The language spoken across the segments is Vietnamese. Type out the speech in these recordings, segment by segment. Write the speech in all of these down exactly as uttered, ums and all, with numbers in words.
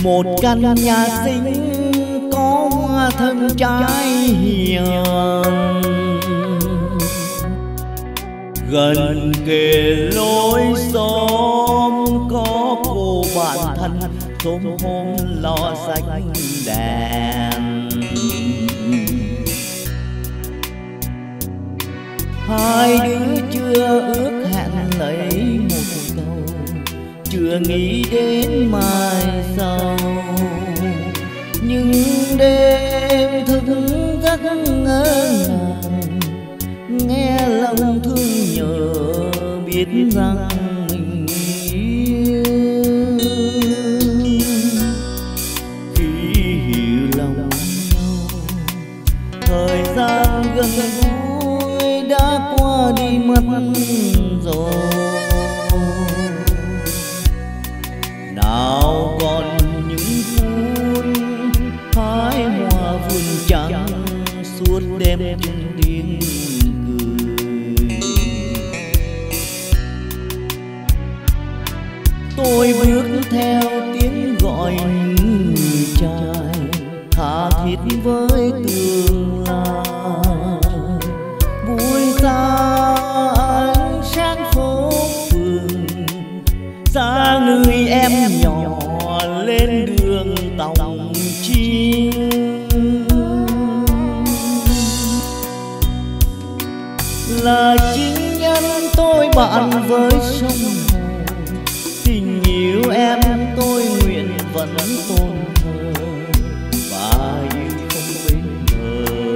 một căn nhà xinh có hoa thơm trái hiền, gần kề lối xóm có cô bạn thân xóm hôm lo xanh đèn. Hai đứa chưa ước hẹn lấy một câu, chưa nghĩ đến mai sau, nhưng đêm thức giấc ngỡ ngàng, nghe lòng thương nhớ biết rằng mình yêu. Khi hiểu lòng nhau, thời gian gần gũi đã qua đi mất rồi, nào còn những phút hái hoa vườn trắng suốt đêm chung tiếng cười. Tôi bước theo tiếng gọi người trai, tha thiết với tương lai. Buổi xa ánh sáng phố phường, xa người em nhỏ lên đường tòng chinh. Là chính nhân tôi bạn với sông hồ, tình yêu em tôi nguyện vẫn tôn thờ, và yêu không bên bờ.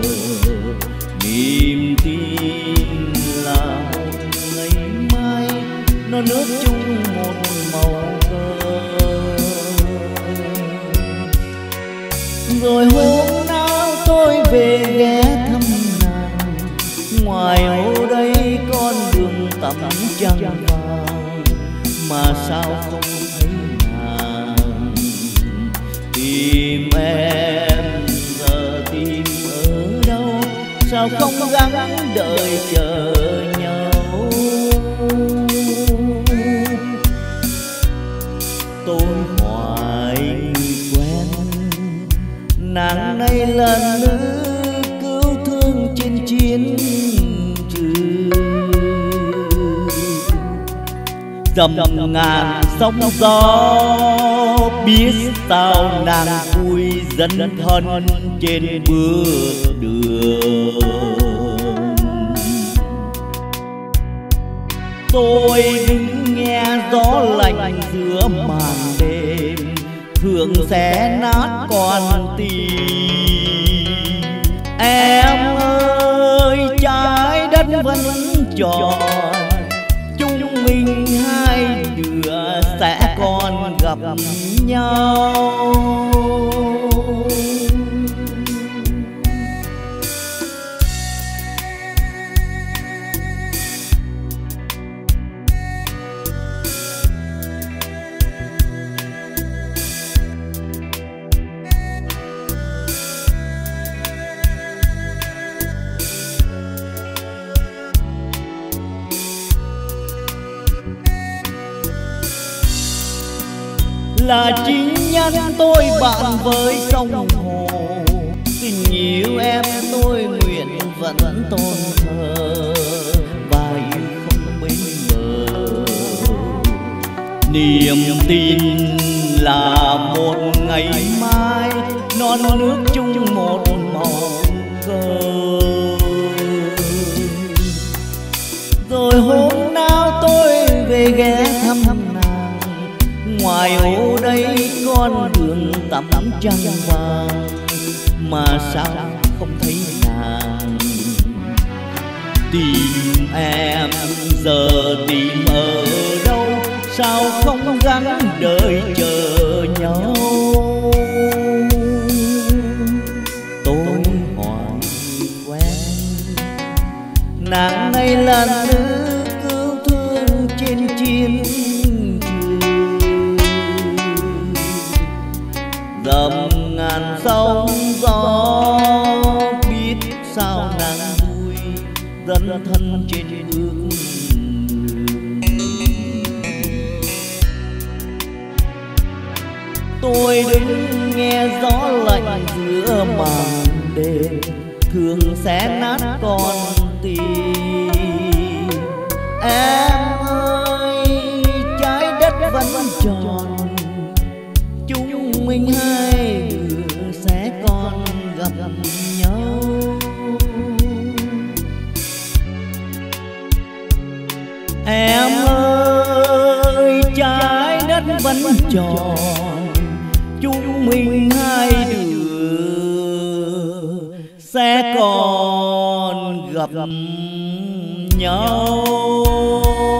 Niềm tin là một ngày mai, nó nước chung một màu cờ. Rồi hôm nào tôi về ghé thăm nàng, ngoài ô đây con đường tắm trăng vàng, mà sao không thấy nàng. Tìm em giờ tìm ở đâu, sao không gắng đợi chờ nhau. Tôi hỏi người quen, nàng này lần nữa cứu thương trên chiến trường. Dầm ngàn sóng gió biết sao nàng vui dấn thân trên bước đường. Tôi đứng nghe gió lạnh giữa màn đêm, thường sẽ nát con tim. Em ơi trái đất vẫn tròn, chúng mình hai đứa sẽ còn gặp nhau. Là chính nhân tôi bạn với sông hồ, tình yêu em tôi nguyện vẫn tôn thờ, và yêu không bên bờ. Niềm tin là một ngày mai, non nước chung một màu cờ. Rồi hôm nào tôi về ghé thăm nàng, ngoài ô đây con đường tắm trăng vàng, mà sao không thấy nàng. Tìm em giờ tìm ở đâu, sao không gắng đợi chờ nhau. Tôi hỏi quen, nàng này là nữ cứu thương trên chiến trường. Dầm ngàn sóng gió biết sao nàng vui dấn thân trên bước. Tôi đứng nghe gió lạnh giữa màn đêm, thường xé nát con tim. Em ơi, trái đất vẫn tròn, chúng mình hai người sẽ còn gặp nhau. Em ơi, trái đất vẫn tròn, chúng mình hai đứa sẽ còn gặp nhau.